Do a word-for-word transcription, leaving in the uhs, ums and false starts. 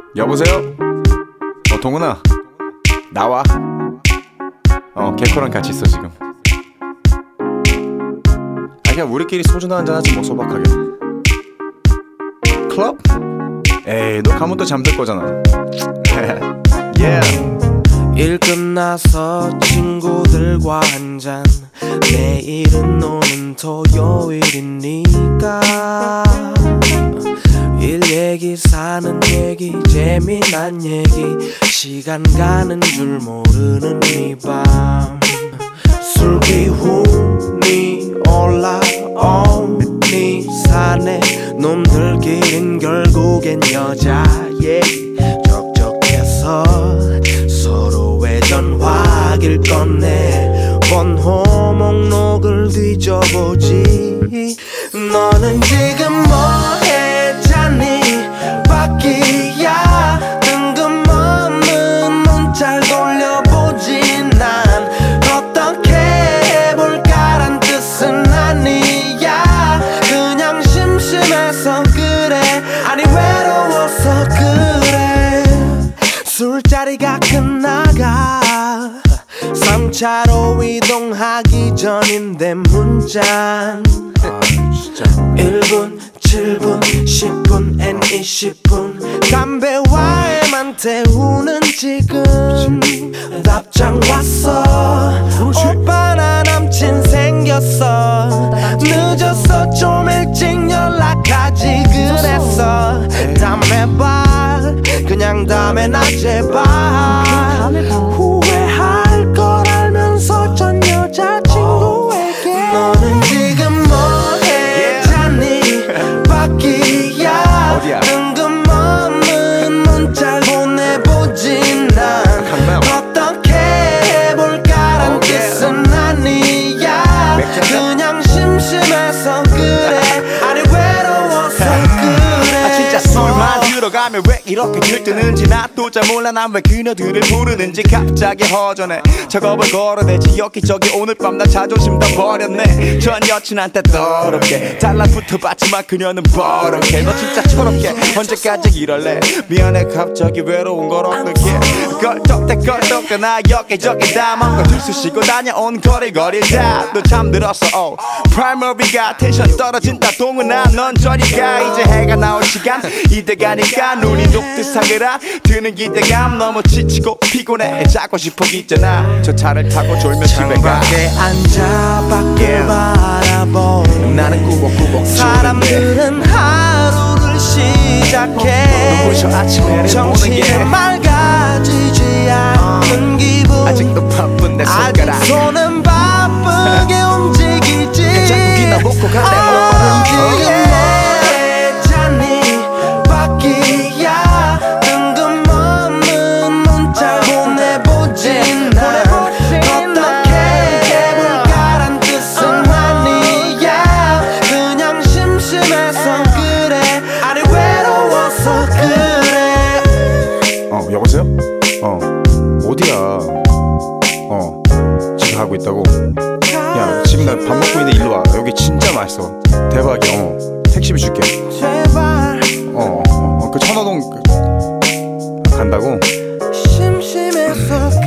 여보세요? 어 동훈아 나와. 어 개코랑 같이 있어 지금. 아 그냥 우리끼리 소주나 한잔 하지 뭐 소박하게. 클럽? 에이 너 가면 또 잠들 거잖아. yeah. 일 끝나서 친구들과 한잔. 내일은 오는 토요일이니까 일 얘기 사는 얘기 재미난 얘기 시간 가는 줄 모르는 이 밤 술 기운이 올라오니 사내 놈들끼린 결국엔 여자 얘기 적적해서 서로의 전화기를 꺼내 번호 목록을 뒤져보지. 너는 지금 뭐해 자니 바퀴야 뜬금없는 문자를 돌려보지. 난 어떻게 해볼까란 뜻은 아니야. 그냥 심심해서 그래 아니 외로워서 그래. 술자리가 끝나가 삼 차로 이동하기 전인데 문자 아 진짜 일 분, 칠 분, 십 분, 앤 이십 분 담배와에만 태우는 지금 답장 왔어. 오빠 나 남친 생겼어. 늦었어 좀 일찍 연락하지 그랬어. 다음에 봐 그냥 다음에 나 제발. 후회할 걸 알면서 전 여자친구에게 너는 지금 뭐해 자니 바퀴야 뜬금없는 문자를 보내보지. 난 어떻게 해볼까란 뜻은 아니야. 그냥 심심해서 그래 아니 외로워서 그래. 아 진짜 술만 들어가면 왜 이렇게 들뜨는지 나도 잘 몰라. 난 왜 그녀들을 부르는지 갑자기 허전해. 작업을 걸어대지 여기저기 오늘 밤 나 자존심 다 버렸네. 전 여친한테 더럽게 달라붙어봤지만 그녀는 버럭해. 너 진짜 철없게 언제까지 이럴래. 미안해 갑자기 외로운 걸 어떡해. 껄떡대 껄떡대 나 여기저기 다 맘껏 들쑤시고 다녀온 거리거리 다 너 잠들었어. oh. 프라이머리가 텐션 떨어진다 동훈아 넌 저리가. 이제 해가 나올 시간 이때가니까 눈이 녹듯 사그라 드는 기대감 너무 지치고 피곤해 자고 싶어 있잖아. 저 차를 타고 졸며 집에 가. 창밖에 앉아 밖을 yeah. 바라보 나는 꾸벅꾸벅 사람들은 하루를 시작해. 눈부셔 아침에는 정신이 보는 게 맑아지지 않는 기분. 아직도 바쁜 내 손가락 아직 손은 바쁘게 움직이지. 자꾸기나 먹고 가네. 너는 지금 뭐해 자니 바퀴야 뜬금없는 문자 보내보지. 난 어떻게 해볼까란 뜻은 아니야. 그냥 심심해서 그래 아니 외로워서 그래. 어 여보세요? 어 어디야? 어 지금 가고 있다고? 야 지금 나 밥 먹고 있는데 일로 와. 여기 진짜 맛있어. 대박이야. 어 택시비 줄게. 제발 어어 그 천호동 그, 간다고? 심심해서